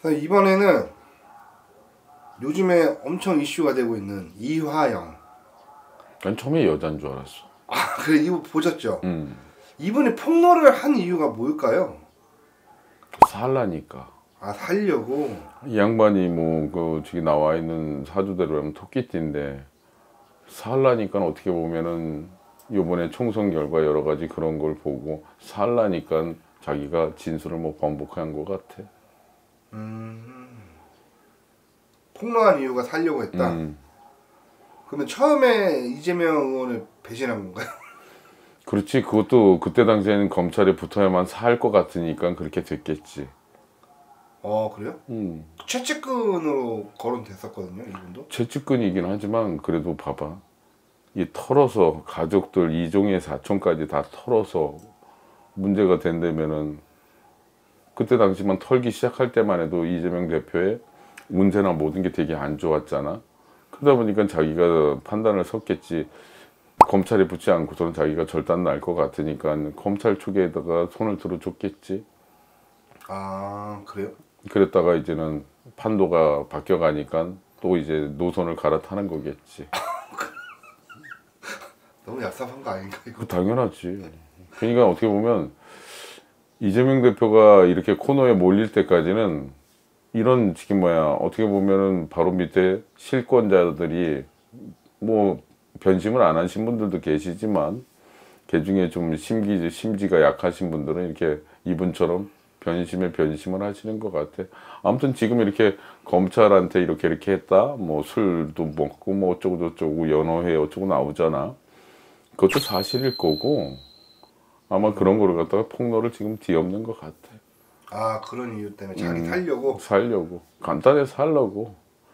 이번에는 요즘에 엄청 이슈가 되고 있는 이화영. 난 처음에 여자인 줄 알았어. 아, 그래, 이거 보셨죠? 이분이 폭로를 한 이유가 뭘까요? 살라니까. 아, 살려고? 이 양반이 저기 나와 있는 사주대로 하면 토끼띠인데, 살라니까 어떻게 보면은 요번에 총선 결과 여러 가지 그런 걸 보고 살라니까 자기가 진술을 번복한 것 같아. 폭로한 이유가 살려고 했다? 그러면 처음에 이재명 의원을 배신한 건가요? 그렇지. 그것도 그때 당시에는 검찰에 붙어야만 살 것 같으니까 그렇게 됐겠지. 그래요? 최측근으로 거론됐었거든요, 이분도. 최측근이긴 하지만 그래도 봐봐. 이 털어서 가족들 이종의 사촌까지 다 털어서 문제가 된다면은 그때 당시만 털기 시작할 때만 해도 이재명 대표의 운세나 모든 게 되게 안 좋았잖아. 그러다 보니까 자기가 판단을 섰겠지. 검찰에 붙지 않고서는 자기가 절단 날 것 같으니까 검찰 쪽에다가 손을 들어줬겠지. 아, 그래요? 그랬다가 이제는 판도가 바뀌어가니까 또 이제 노선을 갈아타는 거겠지. 너무 얍삽한 거 아닌가 이거? 당연하지. 그러니까 어떻게 보면 이재명 대표가 이렇게 코너에 몰릴 때까지는 이런 지금 어떻게 보면은 바로 밑에 실권자들이 변심을 안 하신 분들도 계시지만 그 중에 좀 심지가 약하신 분들은 이렇게 이분처럼 변심을 하시는 것 같아. 아무튼 지금 이렇게 검찰한테 이렇게 했다. 술도 먹고 어쩌고 저쩌고 연어회 어쩌고 나오잖아. 그것도 사실일 거고 아마 그런 거를 갖다가 폭로를 지금 뒤엎는 것 같아. 아, 그런 이유 때문에 자기 살려고? 살려고. 간단히 살려고.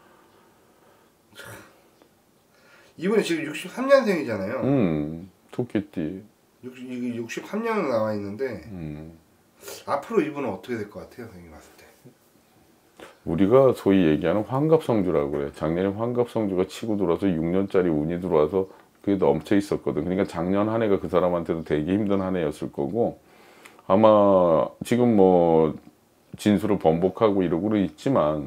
이분이 지금 63년생이잖아요. 토끼띠. 63년 나와 있는데 앞으로 이분은 어떻게 될 것 같아요, 선생님 봤을 때? 우리가 소위 얘기하는 환갑성주라고 그래. 작년에 환갑성주가 치고 들어와서 6년짜리 운이 들어와서 그게 넘쳐 있었거든. 그러니까 작년 한 해가 그 사람한테도 되게 힘든 한 해였을 거고 아마 지금 진술을 번복하고 이러고 있지만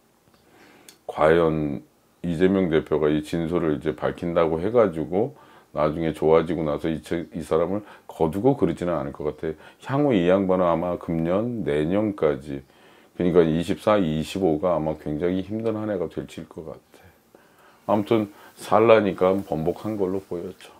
과연 이재명 대표가 이 진술을 이제 밝힌다고 해가지고 나중에 좋아지고 나서 이 사람을 거두고 그러지는 않을 것 같아. 향후 이 양반은 아마 금년 내년까지 그러니까 24, 25가 아마 굉장히 힘든 한 해가 될칠 것 같아. 아무튼 살라니까 번복한 걸로 보였죠.